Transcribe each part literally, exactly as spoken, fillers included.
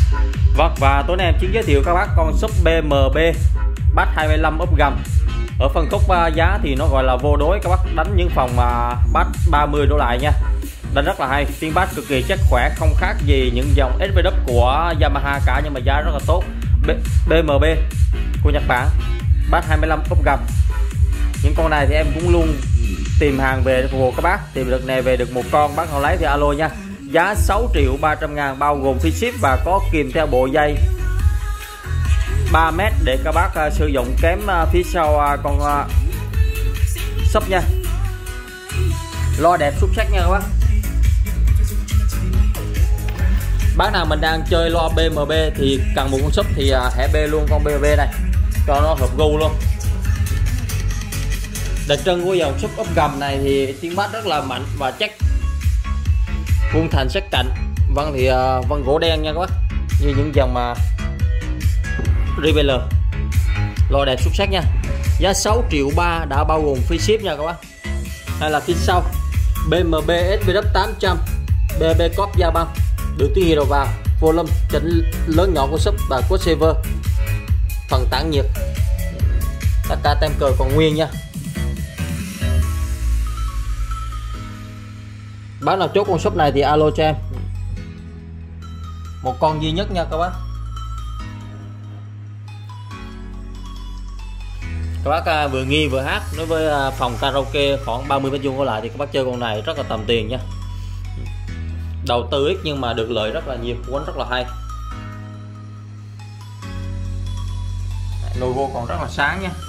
Vâng, và tối nay em Chiến giới thiệu các bác con súp bê em bê bass hai mươi lăm ốp gầm. Ở phân khúc giá thì nó gọi là vô đối, các bác đánh những phòng bass ba mươi đổ lại nha. Đánh rất là hay, tiếng bass cực kỳ chắc khỏe, không khác gì những dòng ét vê đê của Yamaha cả, nhưng mà giá rất là tốt. bê em bê của Nhật Bản, bass hai mươi lăm ốp gầm. Những con này thì em cũng luôn tìm hàng về để phục vụ các bác. Tìm được này về được một con, bác nào lấy thì alo nha. Giá sáu triệu ba trăm ngàn bao gồm phí ship và có kèm theo bộ dây ba mét để các bác uh, sử dụng kém uh, phía sau uh, con uh, súp nha. Loa đẹp xuất sắc nha các bác. Bác nào mình đang chơi loa bê em bê thì cần một con súp thì uh, hãy bê luôn con bê em bê này cho nó hợp gu luôn. Đặc trưng của dòng súp ốp gầm này thì tiếng bass rất là mạnh và chắc, vuông thành sắc cạnh, vân thì uh, vân gỗ đen nha các bác, như những dòng mà uh, Revealer. Loa đẹp xuất sắc nha. Giá sáu triệu ba đã bao gồm phí ship nha các bác. Hay là phía sau bê em bê ét vê đê tám trăm bê bê cop da băng, được tiếng đầu vào, volume chỉnh lớn nhỏ của súp và của saver, phần tản nhiệt, tất cả tem cờ còn nguyên nha. Bác nào chốt con súp này thì alo cho em. Một con duy nhất nha các bác. Các bác vừa nghi vừa hát, đối với phòng karaoke khoảng ba mươi mét vuông có lại thì các bác chơi con này rất là tầm tiền nha. Đầu tư ít nhưng mà được lợi rất là nhiều, quấn rất là hay. Logo còn rất là sáng nha.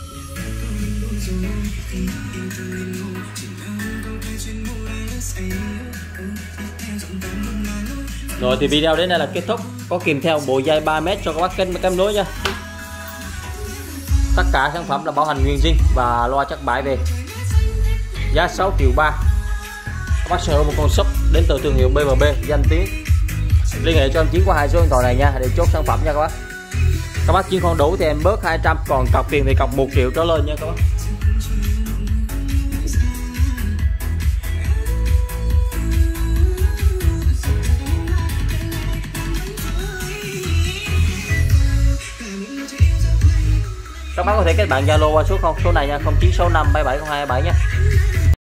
Rồi thì video đến đây là kết thúc. Có kèm theo bộ dây ba mét cho các bác kết kết nối nha. Tất cả sản phẩm là bảo hành nguyên zin và loa chắc bãi về. Giá sáu triệu ba. Các bác sở hữu một con súp đến từ thương hiệu bê em bê danh tiếng. Liên hệ cho em Chiến qua hai số điện thoại này nha để chốt sản phẩm nha các bác. Các bác Chiến không đủ thì em bớt hai trăm, còn cọc tiền thì cọc một triệu trở lên nha các bác. Các bác có thể kết bạn Zalo qua số không số này nha, không chín sáu năm bảy bảy không hai bảy nha.